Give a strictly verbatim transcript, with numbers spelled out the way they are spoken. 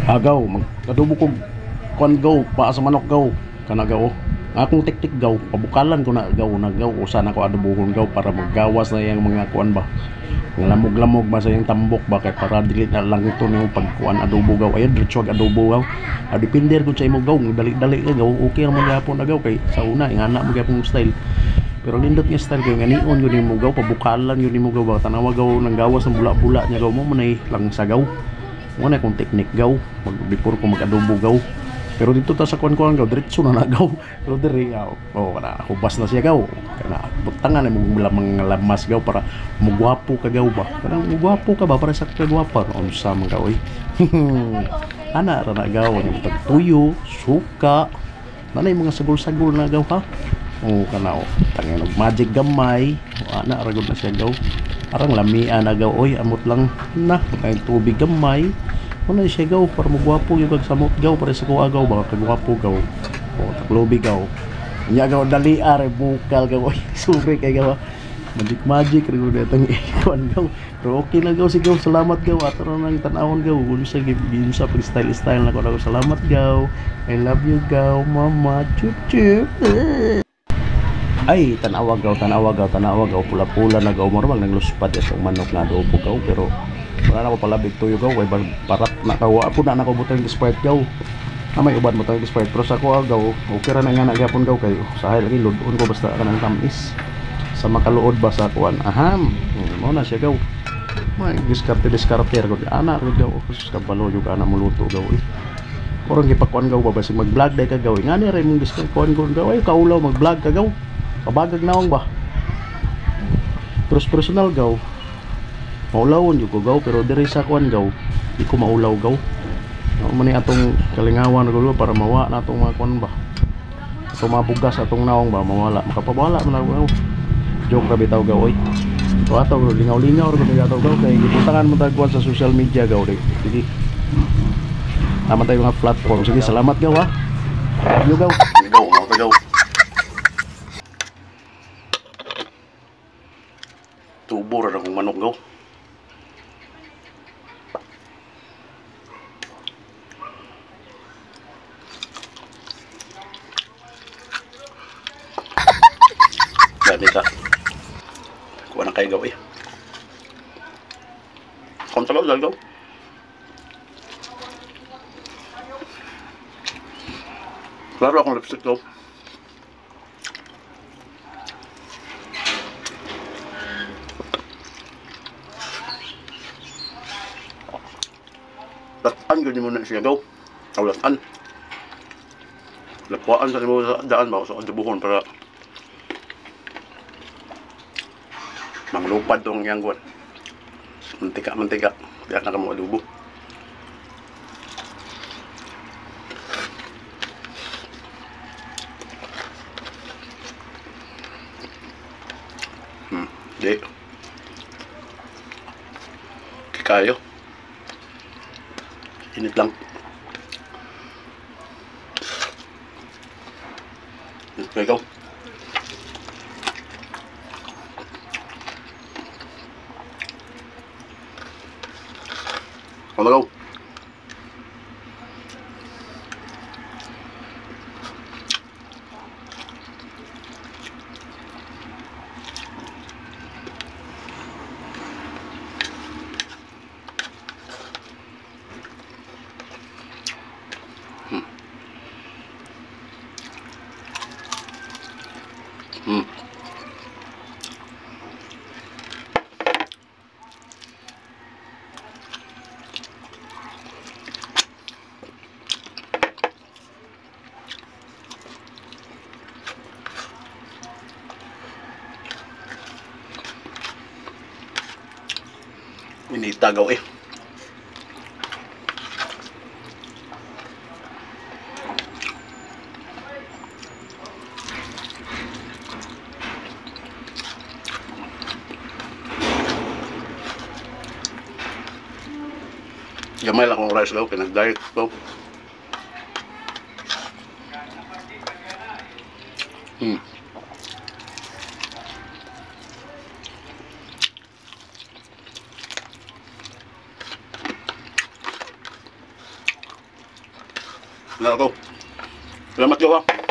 Agaw, mag-adobo ko kuan gaw, paa sa manok gaw, kana gaw. Akong tiktik gaw, pabukalan ko na gaw, na gaw, usa na ko adobohon gaw para maggawas na yung mga kuan ba. Lamog-lamog ba sa yung tambok ba kay para dili na lang ito yung pagkuan adobo gaw. Ayun, diretso ag adobo gaw. Ah, depender ko sa imo gaw, dali-dali ka gaw, okay ra man gyapon na gaw kay sa una ingana mo gyapon style. Pero lindot nga style kay ganion yun mo gaw, pabukalan yun mo gaw ba tanawa gaw nang gawas ng bula-bula nya gaw mo manay lang sa gaw. Mo na kung technique gaw, mag before ko mag-adobo gaw. Pero dito ta sa kuan-kuan gaw, diretso na nagaw. Pero diri gaw, oh kana hubas na siya gaw. Kana butangan na mo mga lamas gaw para mugwapo ka gaw ba. Kanang mugwapo ka ba para sa kagwapa no sa mga gaw. Ana ra na gaw yung pagtuyo, suka. Nanay mga sagol-sagol na gaw ha. Oh kana oh, tangin og magic gamay. Ana ra gud na siya gaw. Arang lamian na gaw oy, amot lang na kay tubig gamay. Ano siya gaw para magwapo yung kagsamot gaw para sa kuha gaw baka kagwapo gaw o taklobi gaw niya gaw dali are bukal gaw oy suri kay gaw magic magic rin ko itong ikuan gaw pero okay na gaw si gaw salamat gaw ato na nang tanawon gaw kung sa gibin sa pag style style na ko na salamat gaw I love you gaw mama chup chup ay tanawa gaw tanawa gaw tanawa gaw pula pula na gaw mo nang luspat itong manok na adobo gaw pero wala na ko pala big tuyo gaw way parat na kawa po na nako butang Sprite gaw na may uban mo tayong Sprite pero sa ko gaw okay ra na nga nagyapon gaw kayo sahay lagi ludon ko basta kanang tamis sa makaluod ba sa kuan aham mo na siya gaw may diskarte diskarte ko ana ro gaw sus kabalo yung ana mo luto gaw eh kurang gipakuan gaw ba basi mag vlog day ka gaw ngani ra imong diskarte kuan ko gaw ay kaulaw mag vlog ka gaw pabagag naong ba terus personal gaw maulawon yung ko gaw pero diri sa kuan gaw di ko maulaw gaw no, mani atong kalingawan gaw para mawa na atong mga kuan ba atong mga bugas atong naong ba mawala makapawala man gaw joke ra bitaw gaw oy so ato lingaw-lingaw ra gud ato gaw kay gibutangan mo tagkuan sa social media gaw di sige tama tayo mga platform sige salamat gaw ha yo gaw gaw mo gaw tubo ra akong manok gaw. Dami ka. Kuha na kayo gaw eh. Kung tagaw, dahil gaw. Klaro akong lipstick gaw. Latan ganyan mo na siya gaw. Aw latan. Lapuan sa mo daan ba sa adobohon para manglupad tong yang kuan. Mantika mantika biar na kamo adobo. Hmm, di. Kayo. Init lang. Okay, go. On the go. Hmm. Hmm. Initagaw eh. Gamay lang akong rice daw, pinag-diet ko. Hmm. Wala ako. Salamat ko ha.